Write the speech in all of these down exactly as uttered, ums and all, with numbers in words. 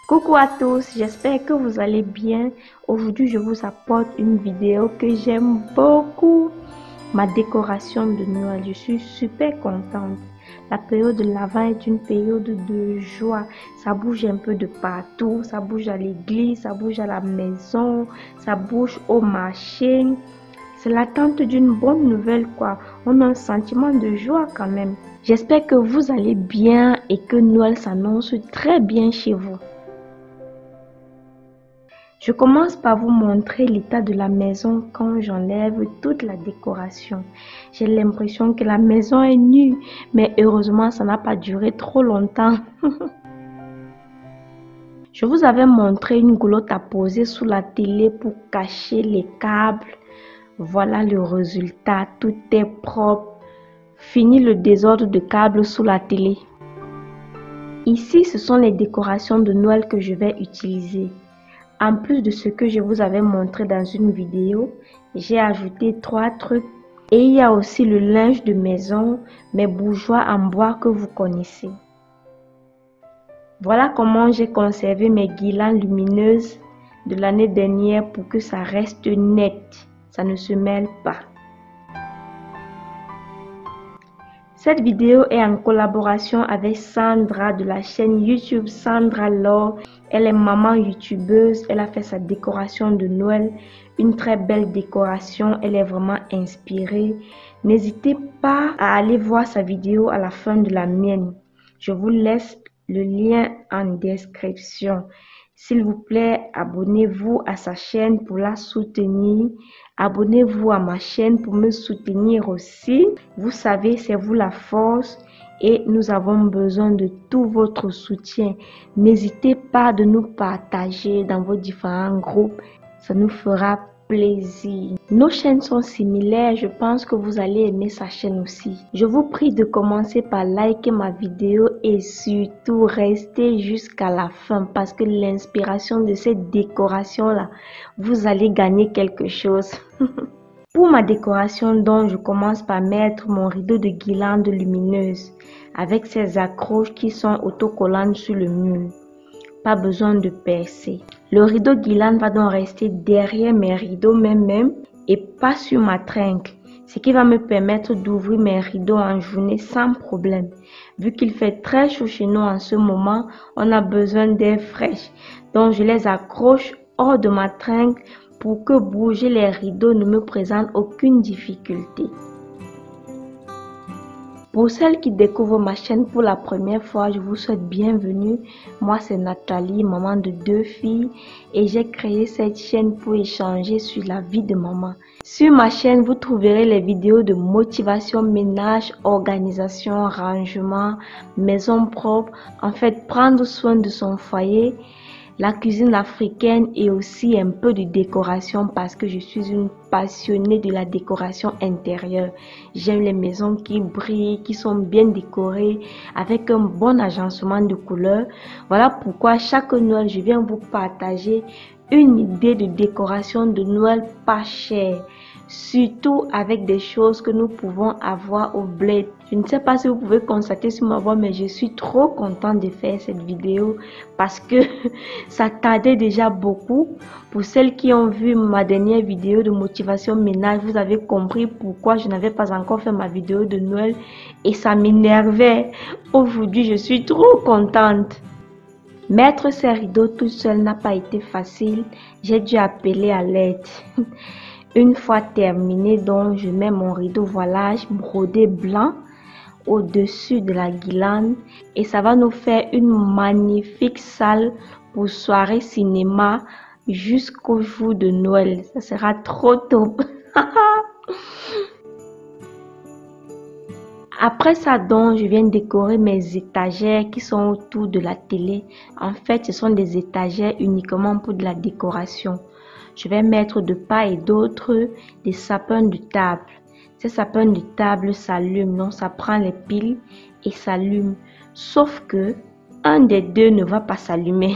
Coucou à tous, j'espère que vous allez bien. Aujourd'hui, je vous apporte une vidéo que j'aime beaucoup. Ma décoration de Noël, je suis super contente. La période de l'Avent est une période de joie. Ça bouge un peu de partout. Ça bouge à l'église, ça bouge à la maison, ça bouge au marché. C'est l'attente d'une bonne nouvelle, quoi. On a un sentiment de joie quand même. J'espère que vous allez bien et que Noël s'annonce très bien chez vous. Je commence par vous montrer l'état de la maison quand j'enlève toute la décoration. J'ai l'impression que la maison est nue, mais heureusement, ça n'a pas duré trop longtemps. Je vous avais montré une goulotte à poser sous la télé pour cacher les câbles. Voilà le résultat, tout est propre. Fini le désordre de câbles sous la télé. Ici, ce sont les décorations de Noël que je vais utiliser. En plus de ce que je vous avais montré dans une vidéo, j'ai ajouté trois trucs. Et il y a aussi le linge de maison, mes bourgeois en bois que vous connaissez. Voilà comment j'ai conservé mes guirlandes lumineuses de l'année dernière pour que ça reste net. Ça ne se mêle pas. Cette vidéo est en collaboration avec Sandra de la chaîne YouTube Sandra Lore. Elle est maman youtubeuse, elle a fait sa décoration de Noël, une très belle décoration, elle est vraiment inspirée. N'hésitez pas à aller voir sa vidéo à la fin de la mienne. Je vous laisse le lien en description. S'il vous plaît, abonnez-vous à sa chaîne pour la soutenir. Abonnez-vous à ma chaîne pour me soutenir aussi. Vous savez, c'est vous la force et nous avons besoin de tout votre soutien. N'hésitez pas de nous partager dans vos différents groupes. Ça nous fera plaisir. Nos chaînes sont similaires. Je pense que vous allez aimer sa chaîne aussi. Je vous prie de commencer par liker ma vidéo et surtout rester jusqu'à la fin parce que l'inspiration de cette décoration-là, vous allez gagner quelque chose. Pour ma décoration, donc, je commence par mettre mon rideau de guirlande lumineuse avec ses accroches qui sont autocollantes sur le mur. Pas besoin de percer. Le rideau guirlande va donc rester derrière mes rideaux même et pas sur ma tringle. Ce qui va me permettre d'ouvrir mes rideaux en journée sans problème. Vu qu'il fait très chaud chez nous en ce moment, on a besoin d'air fraîche. Donc je les accroche hors de ma tringle pour que bouger les rideaux ne me présente aucune difficulté. Pour celles qui découvrent ma chaîne pour la première fois, je vous souhaite bienvenue. Moi, c'est Nathalie, maman de deux filles, et j'ai créé cette chaîne pour échanger sur la vie de maman. Sur ma chaîne, vous trouverez les vidéos de motivation, ménage, organisation, rangement, maison propre, en fait, prendre soin de son foyer, la cuisine africaine et aussi un peu de décoration parce que je suis une passionnée de la décoration intérieure. J'aime les maisons qui brillent, qui sont bien décorées avec un bon agencement de couleurs. Voilà pourquoi chaque Noël, je viens vous partager une idée de décoration de Noël pas chère. Surtout avec des choses que nous pouvons avoir au bled. Je ne sais pas si vous pouvez constater sur ma voix, mais je suis trop contente de faire cette vidéo parce que ça tardait déjà beaucoup. Pour celles qui ont vu ma dernière vidéo de motivation ménage, vous avez compris pourquoi je n'avais pas encore fait ma vidéo de Noël et ça m'énervait. Aujourd'hui, je suis trop contente. Mettre ces rideaux tout seul n'a pas été facile. J'ai dû appeler à l'aide. Une fois terminé, donc je mets mon rideau voilage brodé blanc au-dessus de la guirlande et ça va nous faire une magnifique salle pour soirée cinéma jusqu'au jour de Noël. Ça sera trop top. Après ça, donc, je viens décorer mes étagères qui sont autour de la télé. En fait, ce sont des étagères uniquement pour de la décoration. Je vais mettre de part et d'autre des sapins de table. Ces sapins de table s'allument, non, ça prend les piles et s'allume. Sauf que un des deux ne va pas s'allumer.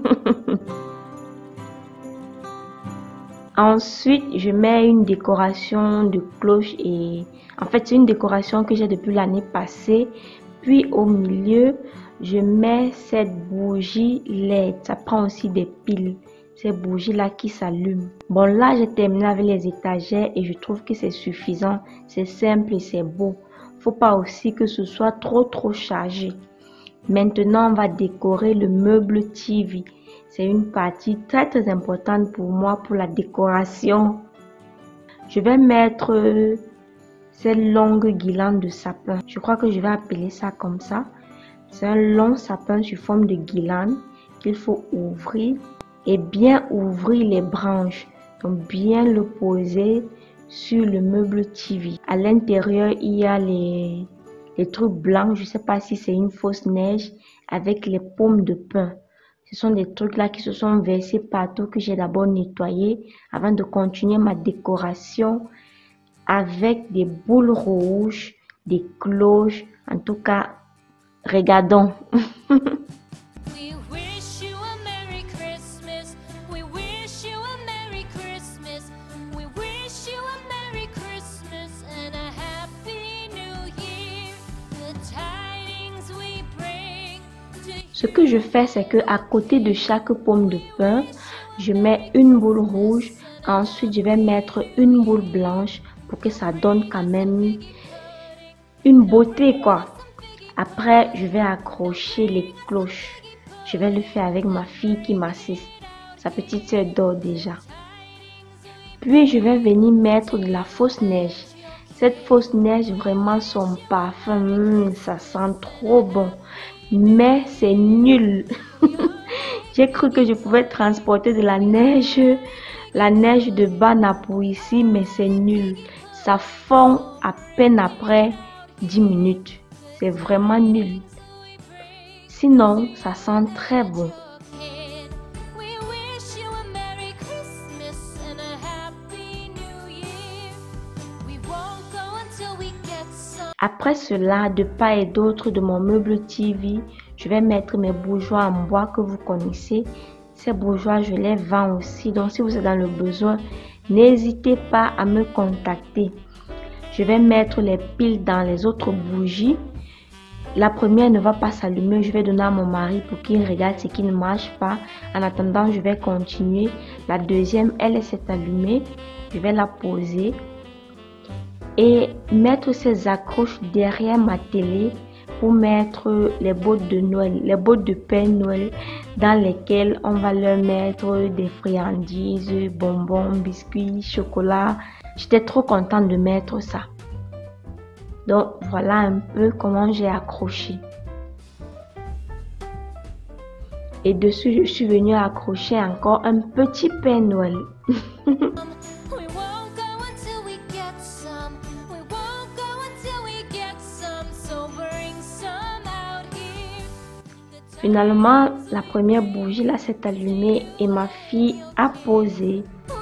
Ensuite, je mets une décoration de cloche et en fait, c'est une décoration que j'ai depuis l'année passée. Puis au milieu, je mets cette bougie L E D. Ça prend aussi des piles. Ces bougies-là qui s'allument. Bon, là, j'ai terminé avec les étagères et je trouve que c'est suffisant. C'est simple et c'est beau. Faut pas aussi que ce soit trop, trop chargé. Maintenant, on va décorer le meuble T V. C'est une partie très, très importante pour moi pour la décoration. Je vais mettre cette longue guirlande de sapin. Je crois que je vais appeler ça comme ça. C'est un long sapin sous forme de guirlande qu'il faut ouvrir et bien ouvrir les branches. Donc bien le poser sur le meuble T V. À l'intérieur, il y a les, les trucs blancs. Je ne sais pas si c'est une fausse neige avec les pommes de pin. Ce sont des trucs là qui se sont versés partout que j'ai d'abord nettoyé avant de continuer ma décoration avec des boules rouges, des cloches. En tout cas, regardons. Ce que je fais, c'est que à côté de chaque pomme de pin, je mets une boule rouge. Ensuite, je vais mettre une boule blanche pour que ça donne quand même une beauté, quoi. Après, je vais accrocher les cloches. Je vais le faire avec ma fille qui m'assiste. Sa petite sœur dort déjà. Puis, je vais venir mettre de la fausse neige. Cette fausse neige, vraiment, son parfum, mmh, ça sent trop bon. Mais c'est nul. J'ai cru que je pouvais transporter de la neige, la neige de Bana pour ici, mais c'est nul. Ça fond à peine après dix minutes. C'est vraiment nul. Sinon, ça sent très bon. Après cela, de part et d'autre de mon meuble T V, je vais mettre mes bourgeois en bois que vous connaissez. Ces bourgeois, je les vends aussi. Donc, si vous êtes dans le besoin, n'hésitez pas à me contacter. Je vais mettre les piles dans les autres bougies. La première ne va pas s'allumer. Je vais donner à mon mari pour qu'il regarde ce qui ne marche pas. En attendant, je vais continuer. La deuxième, elle s'est allumée. Je vais la poser et mettre ces accroches derrière ma télé pour mettre les bottes de Noël, les bottes de Père Noël dans lesquelles on va leur mettre des friandises, bonbons, biscuits, chocolat. J'étais trop contente de mettre ça. Donc voilà un peu comment j'ai accroché. Et dessus, je suis venue accrocher encore un petit Père Noël. Finalement, la première bougie là s'est allumée et ma fille a posé.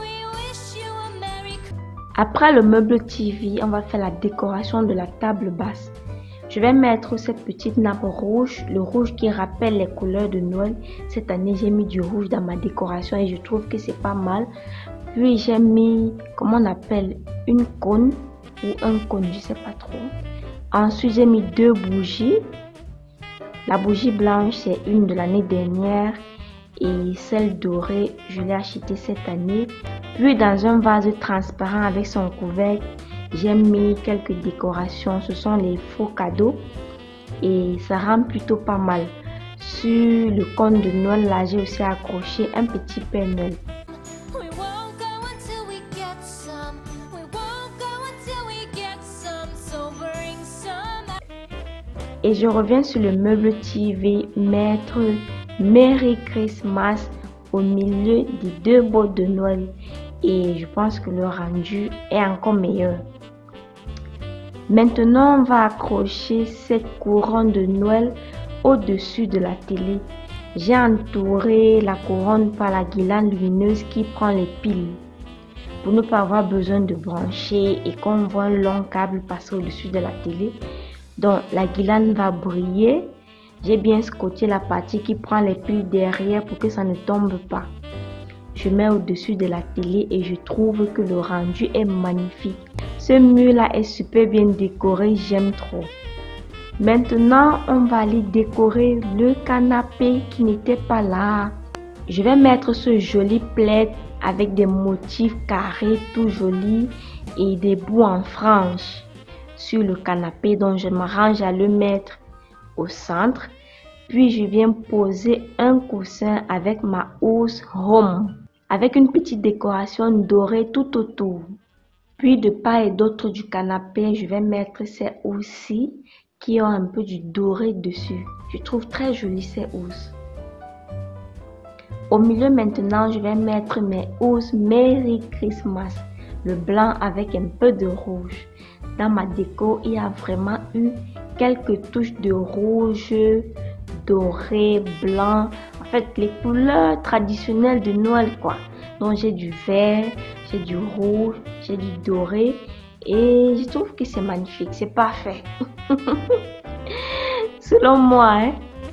Après le meuble T V, on va faire la décoration de la table basse. Je vais mettre cette petite nappe rouge, le rouge qui rappelle les couleurs de Noël. Cette année, j'ai mis du rouge dans ma décoration et je trouve que c'est pas mal. Puis j'ai mis, comment on appelle, une cône ou un cône, je sais pas trop. Ensuite, j'ai mis deux bougies. La bougie blanche, c'est une de l'année dernière et celle dorée, je l'ai achetée cette année. Puis dans un vase transparent avec son couvercle, j'ai mis quelques décorations. Ce sont les faux cadeaux et ça rend plutôt pas mal. Sur le cône de Noël, là, j'ai aussi accroché un petit Père Noël. Et je reviens sur le meuble T V, mettre Merry Christmas au milieu des deux bottes de Noël. Et je pense que le rendu est encore meilleur. Maintenant, on va accrocher cette couronne de Noël au-dessus de la télé. J'ai entouré la couronne par la guirlande lumineuse qui prend les piles. Pour ne pas avoir besoin de brancher et qu'on voit un long câble passer au-dessus de la télé. Donc la guirlande va briller. J'ai bien scotché la partie qui prend les piles derrière pour que ça ne tombe pas. Je mets au-dessus de la télé et je trouve que le rendu est magnifique. Ce mur là est super bien décoré, j'aime trop. Maintenant, on va aller décorer le canapé qui n'était pas là. Je vais mettre ce joli plaid avec des motifs carrés tout jolis et des bouts en franges sur le canapé, dont je m'arrange à le mettre au centre. Puis je viens poser un coussin avec ma housse Home, avec une petite décoration dorée tout autour. Puis de part et d'autre du canapé, je vais mettre ces housses-ci qui ont un peu du doré dessus. Je trouve très joli ces housses. Au milieu maintenant, je vais mettre mes housses Merry Christmas, le blanc avec un peu de rouge. Dans ma déco, il y a vraiment eu quelques touches de rouge, doré, blanc. En fait, les couleurs traditionnelles de Noël, quoi. Donc, j'ai du vert, j'ai du rouge, j'ai du doré. Et je trouve que c'est magnifique, c'est parfait. Selon moi, hein.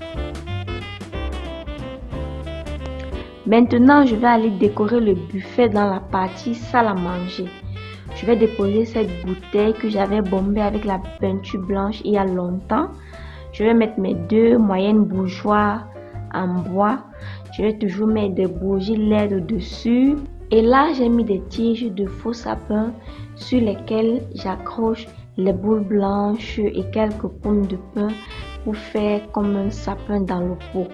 Maintenant, je vais aller décorer le buffet dans la partie salle à manger. Je vais déposer cette bouteille que j'avais bombée avec la peinture blanche il y a longtemps. Je vais mettre mes deux moyennes bougeoirs en bois. Je vais toujours mettre des bougies L E D dessus. Et là, j'ai mis des tiges de faux sapin sur lesquelles j'accroche les boules blanches et quelques pommes de pin pour faire comme un sapin dans le pot.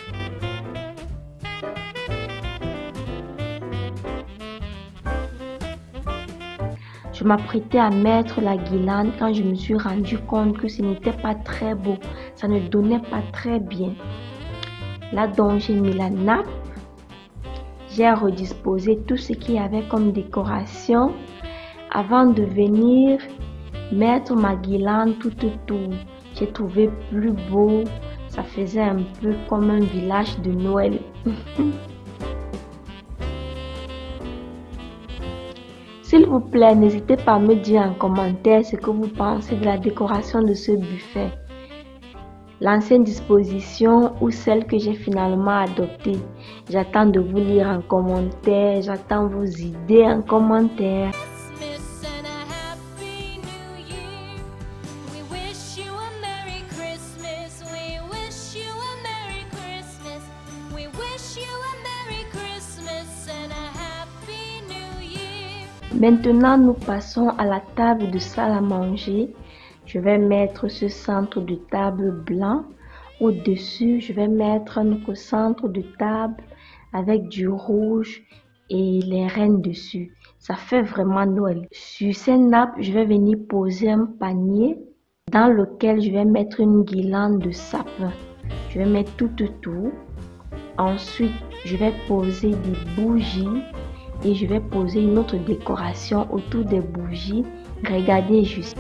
Je m'apprêtais à mettre la guirlande quand je me suis rendu compte que ce n'était pas très beau. Ça ne donnait pas très bien. Là donc j'ai mis la nappe. J'ai redisposé tout ce qu'il y avait comme décoration avant de venir mettre ma guirlande tout autour. J'ai trouvé plus beau. Ça faisait un peu comme un village de Noël. S'il vous plaît, n'hésitez pas à me dire en commentaire ce que vous pensez de la décoration de ce buffet. L'ancienne disposition ou celle que j'ai finalement adoptée. J'attends de vous lire en commentaire, j'attends vos idées en commentaire. Maintenant, nous passons à la table de salle à manger. Je vais mettre ce centre de table blanc. Au-dessus, je vais mettre notre centre de table avec du rouge et les reines dessus. Ça fait vraiment Noël. Sur ces nappes, je vais venir poser un panier dans lequel je vais mettre une guirlande de sapin. Je vais mettre tout autour. Ensuite, je vais poser des bougies. Et je vais poser une autre décoration autour des bougies. Regardez juste.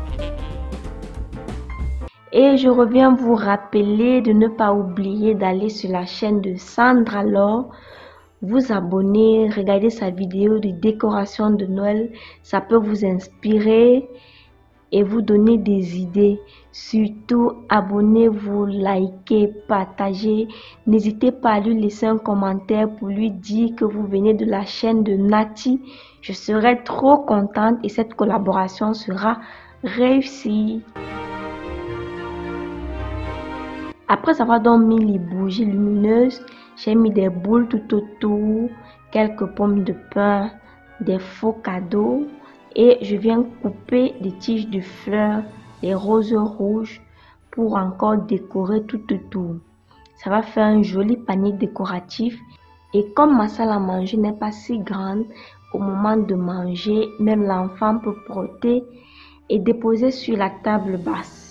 Et je reviens vous rappeler de ne pas oublier d'aller sur la chaîne de Sandra Laure, vous abonner, regarder sa vidéo de décoration de Noël. Ça peut vous inspirer et vous donner des idées. Surtout, abonnez-vous, likez, partagez. N'hésitez pas à lui laisser un commentaire pour lui dire que vous venez de la chaîne de Nati. Je serai trop contente et cette collaboration sera réussie. Après avoir donc mis les bougies lumineuses, j'ai mis des boules tout autour, quelques pommes de pin, des faux cadeaux. Et je viens couper des tiges de fleurs, des roses rouges pour encore décorer tout autour. Ça va faire un joli panier décoratif. Et comme ma salle à manger n'est pas si grande, au moment de manger, même l'enfant peut porter et déposer sur la table basse.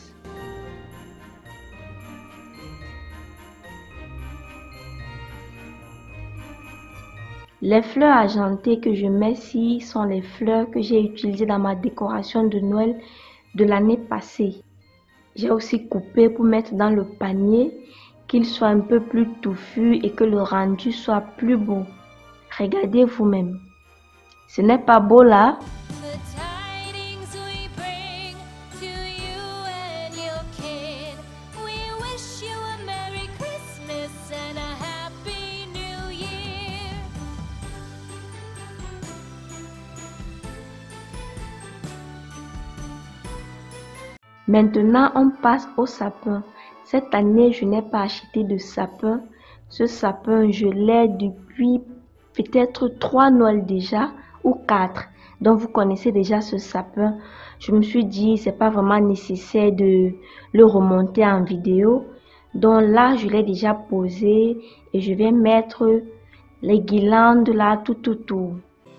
Les fleurs argentées que je mets ici sont les fleurs que j'ai utilisées dans ma décoration de Noël de l'année passée. J'ai aussi coupé pour mettre dans le panier, qu'il soit un peu plus touffu et que le rendu soit plus beau. Regardez vous-même. Ce n'est pas beau là? Maintenant, on passe au sapin. Cette année, je n'ai pas acheté de sapin. Ce sapin, je l'ai depuis peut-être trois Noëls déjà ou quatre. Donc, vous connaissez déjà ce sapin. Je me suis dit, c'est pas vraiment nécessaire de le remonter en vidéo. Donc là, je l'ai déjà posé et je vais mettre les guirlandes là tout autour.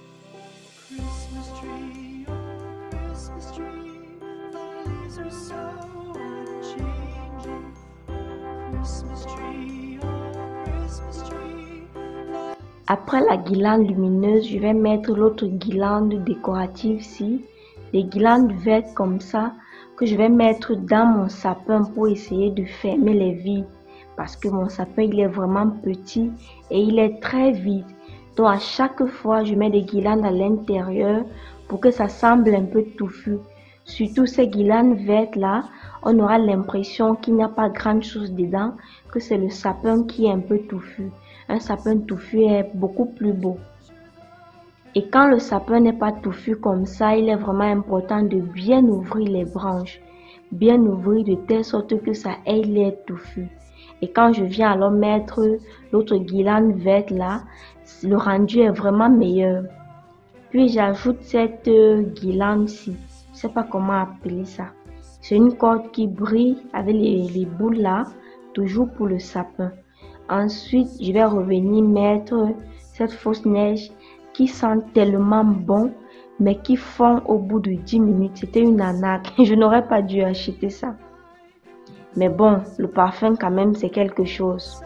Après la guirlande lumineuse, je vais mettre l'autre guirlande décorative-ci, des guirlandes vertes comme ça, que je vais mettre dans mon sapin pour essayer de fermer les vides. Parce que mon sapin, il est vraiment petit et il est très vide. Donc à chaque fois, je mets des guirlandes à l'intérieur pour que ça semble un peu touffu. Surtout ces guirlandes vertes là, on aura l'impression qu'il n'y a pas grand chose dedans, que c'est le sapin qui est un peu touffu. Un sapin touffu est beaucoup plus beau. Et quand le sapin n'est pas touffu comme ça, il est vraiment important de bien ouvrir les branches. Bien ouvrir de telle sorte que ça ait l'air touffu. Et quand je viens alors mettre l'autre guirlande verte là, le rendu est vraiment meilleur. Puis j'ajoute cette guirlande-ci. Je ne sais pas comment appeler ça. C'est une corde qui brille avec les, les boules là, toujours pour le sapin. Ensuite, je vais revenir mettre cette fausse neige qui sent tellement bon, mais qui fond au bout de dix minutes. C'était une arnaque. Je n'aurais pas dû acheter ça. Mais bon, le parfum quand même, c'est quelque chose.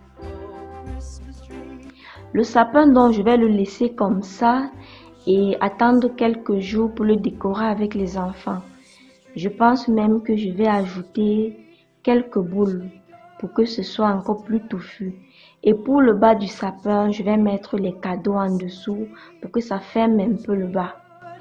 Le sapin, donc, je vais le laisser comme ça et attendre quelques jours pour le décorer avec les enfants. Je pense même que je vais ajouter quelques boules pour que ce soit encore plus touffu. Et pour le bas du sapin, je vais mettre les cadeaux en dessous pour que ça ferme un peu le bas.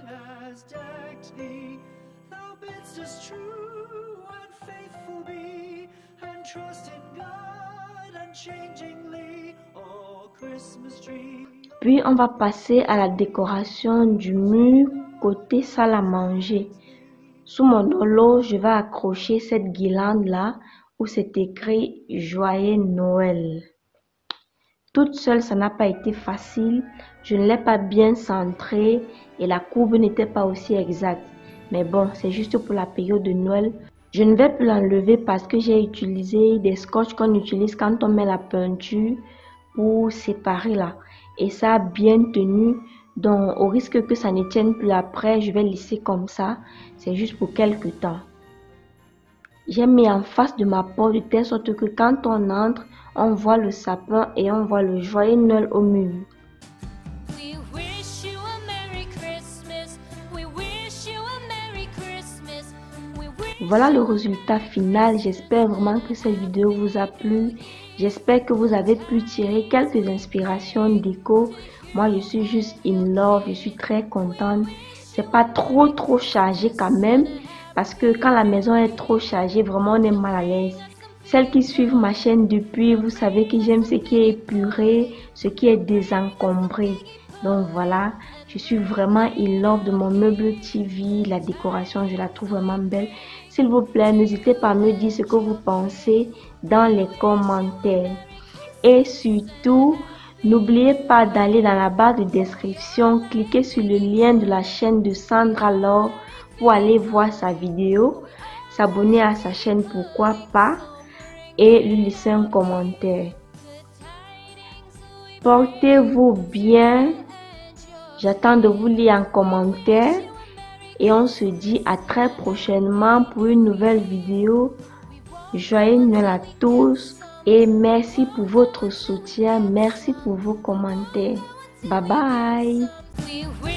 Puis on va passer à la décoration du mur côté salle à manger. Sous mon holo, je vais accrocher cette guirlande là où c'est écrit Joyeux Noël. Toute seule, ça n'a pas été facile. Je ne l'ai pas bien centré et la courbe n'était pas aussi exacte. Mais bon, c'est juste pour la période de Noël. Je ne vais plus l'enlever parce que j'ai utilisé des scotch qu'on utilise quand on met la peinture pour séparer là. Et ça a bien tenu. Donc, au risque que ça ne tienne plus après, je vais laisser comme ça. C'est juste pour quelques temps. J'ai mis en face de ma porte de telle sorte que quand on entre, on voit le sapin et on voit le joyeux Noël au mur. Voilà le résultat final. J'espère vraiment que cette vidéo vous a plu. J'espère que vous avez pu tirer quelques inspirations déco. Moi, je suis juste in love. Je suis très contente. C'est pas trop trop chargé quand même. Parce que quand la maison est trop chargée, vraiment on est mal à l'aise. Celles qui suivent ma chaîne depuis, vous savez que j'aime ce qui est épuré, ce qui est désencombré. Donc voilà, je suis vraiment in love de mon meuble T V. La décoration, je la trouve vraiment belle. S'il vous plaît, n'hésitez pas à me dire ce que vous pensez dans les commentaires. Et surtout, n'oubliez pas d'aller dans la barre de description, cliquez sur le lien de la chaîne de Sandra Laure pour aller voir sa vidéo, s'abonner à sa chaîne, pourquoi pas, et lui laisser un commentaire. Portez-vous bien. J'attends de vous lire en commentaire. Et on se dit à très prochainement pour une nouvelle vidéo. Joyeux Noël à tous. Et merci pour votre soutien. Merci pour vos commentaires. Bye bye.